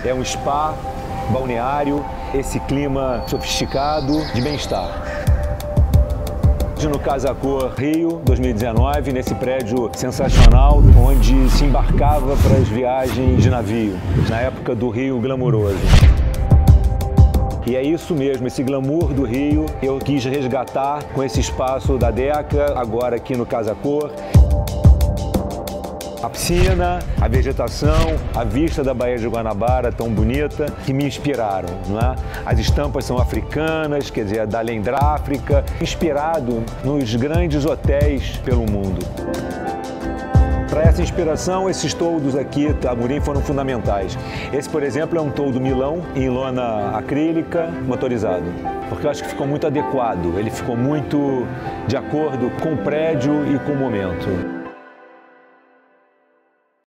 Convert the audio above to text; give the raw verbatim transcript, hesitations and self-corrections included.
É um spa, balneário, esse clima sofisticado de bem-estar. No Casa Cor Rio, dois mil e dezenove, nesse prédio sensacional, onde se embarcava para as viagens de navio, na época do Rio Glamuroso. E é isso mesmo, esse glamour do Rio, eu quis resgatar com esse espaço da Deca, agora aqui no Casa Cor. A piscina, a vegetação, a vista da Baía de Guanabara tão bonita, que me inspiraram, não é? As estampas são africanas, quer dizer, da além da África, inspirado nos grandes hotéis pelo mundo. Para essa inspiração, esses toldos aqui, Tamurim, foram fundamentais. Esse, por exemplo, é um toldo Milão, em lona acrílica, motorizado. Porque eu acho que ficou muito adequado, ele ficou muito de acordo com o prédio e com o momento.